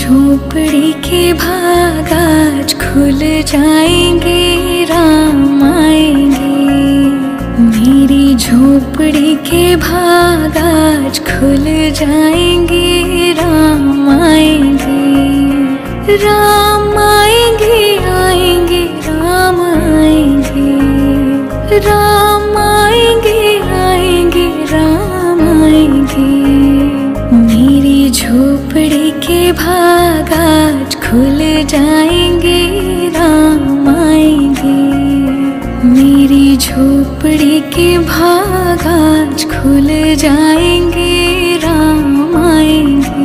झोपड़ी के भाग आज खुल जाएंगे, राम आएंगे। मेरी झोपड़ी के भाग आज खुल जाएंगे, राम आएंगे। राम आएंगे, आएंगे, राम आएंगे। राम आएंगे, आएंगे, राम आएंगे। मेरी झोपड़ी के भाग आज खुल जाएंगे, राम आएंगे। मेरी झोपड़ी के भाग आज खुल जाएंगे, राम आएंगे।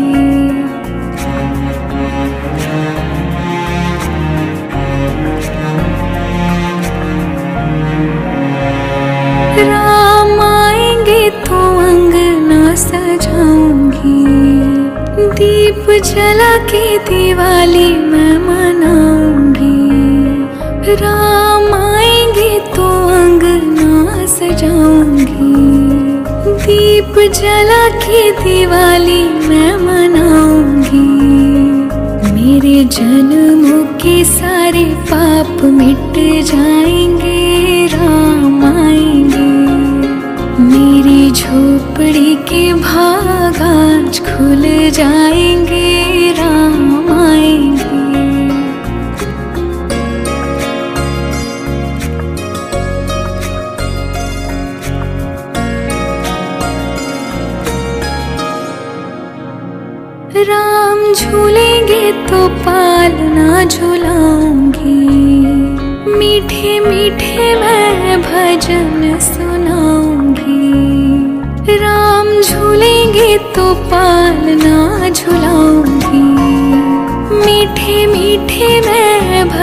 राम आएंगे तो अंगना सजाऊंगी, दीप जला के दिवाली मैं मनाऊंगी। राम आएंगे तो अंगना सजाऊंगी, दीप जला के दिवाली मैं मनाऊंगी। मेरे जन्मों के सारे पाप मिट जाएंगे, राम आएंगे। मेरी झोपड़ी के भाग आज खुल जाएंगे, राम आएंगे। राम झूलेंगे तो पालना झुलाऊंगी, मीठे मीठे मैं भजन सुनाऊंगी। राम झूलेंगे तो पालना झुलाऊंगी, मीठे मीठे मैं